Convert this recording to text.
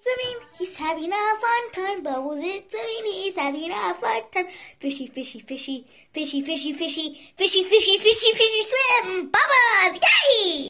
swimming, he's having a fun time. Bubbles is swimming, he's having a fun time. Fishy, fishy, fishy, fishy, fishy, fishy, fishy, fishy, fishy, fishy, swim. Bubbles, yay!